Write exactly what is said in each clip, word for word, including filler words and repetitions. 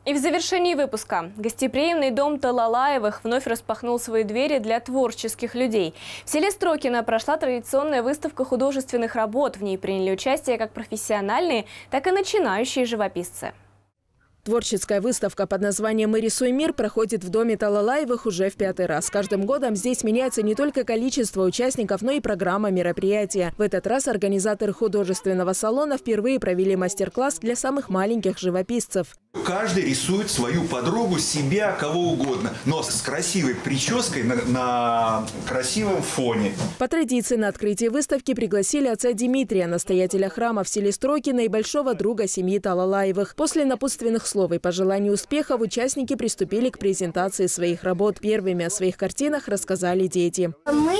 И в завершении выпуска. Гостеприимный дом Талалаевых вновь распахнул свои двери для творческих людей. В селе Строкино прошла традиционная выставка художественных работ. В ней приняли участие как профессиональные, так и начинающие живописцы. Творческая выставка под названием «Мы рисуй мир» проходит в доме Талалаевых уже в пятый раз. Каждым годом здесь меняется не только количество участников, но и программа мероприятия. В этот раз организаторы художественного салона впервые провели мастер-класс для самых маленьких живописцев. Каждый рисует свою подругу, себя, кого угодно, но с красивой прической на, на красивом фоне. По традиции на открытие выставки пригласили отца Дмитрия, настоятеля храма в селе Строкино и большого друга семьи Талалаевых. После напутственных слов и пожеланий успехов участники приступили к презентации своих работ. Первыми о своих картинах рассказали дети. Мы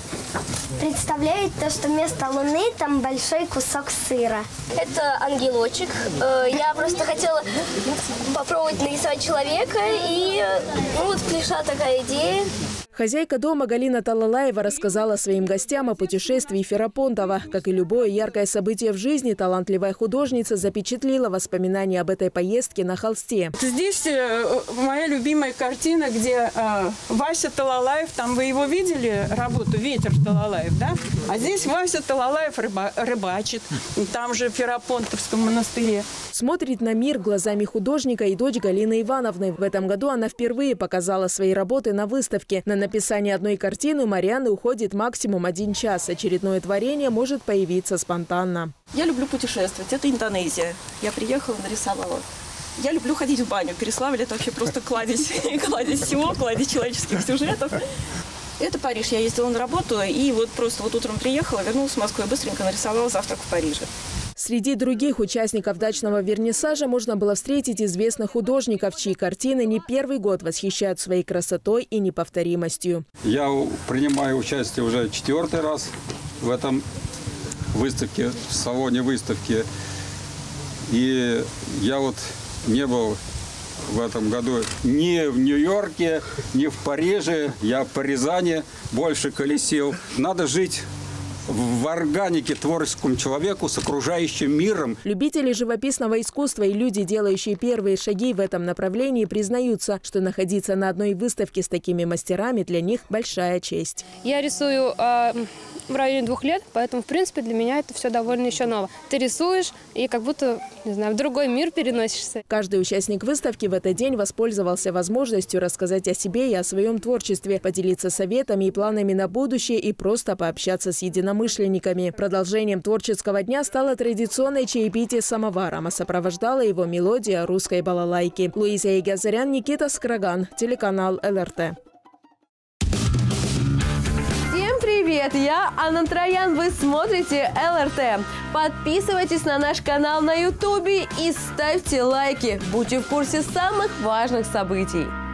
представляем то, что вместо луны там большой кусок сыра. Это ангелочек. Я просто хотела попробовать нарисовать человека, и ну, вот пришла такая идея. Хозяйка дома Галина Талалаева рассказала своим гостям о путешествии Ферапонтова. Как и любое яркое событие в жизни, талантливая художница запечатлила воспоминания об этой поездке на холсте. Здесь моя любимая картина, где э, Вася Талалаев, там вы его видели, работу «Ветер» Талалаев, да? А здесь Вася Талалаев рыба, рыбачит, там же в Ферапонтовском монастыре. Смотрит на мир глазами художника и дочь Галины Ивановны. В этом году она впервые показала свои работы на выставке. На написание одной картины у Марианы уходит максимум один час. Очередное творение может появиться спонтанно. Я люблю путешествовать. Это Индонезия. Я приехала, нарисовала. Я люблю ходить в баню. Переславль – это вообще просто кладезь, кладезь всего, кладезь человеческих сюжетов. Это Париж. Я ездила на работу и вот просто вот утром приехала, вернулась в Москву и быстренько нарисовала завтрак в Париже. Среди других участников дачного вернисажа можно было встретить известных художников, чьи картины не первый год восхищают своей красотой и неповторимостью. Я принимаю участие уже четвертый раз в этом выставке, в салоне выставки. И я вот не был в этом году ни в Нью-Йорке, ни в Париже. Я по Рязани больше колесил. Надо жить в органике творческому человеку с окружающим миром. Любители живописного искусства и люди, делающие первые шаги в этом направлении, признаются, что находиться на одной выставке с такими мастерами для них большая честь. Я рисую э, в районе двух лет, поэтому, в принципе, для меня это все довольно еще ново. Ты рисуешь и как будто, не знаю, в другой мир переносишься. Каждый участник выставки в этот день воспользовался возможностью рассказать о себе и о своем творчестве, поделиться советами и планами на будущее и просто пообщаться с единомышленниками. Продолжением творческого дня стало традиционное чаепитие с самоваром, а сопровождала его мелодия русской балалайки. Луиза Игазарян, Никита Скраган, телеканал эл эр тэ. Всем привет! Я Анна Троян, вы смотрите эл эр тэ. Подписывайтесь на наш канал на ютубе и ставьте лайки. Будьте в курсе самых важных событий.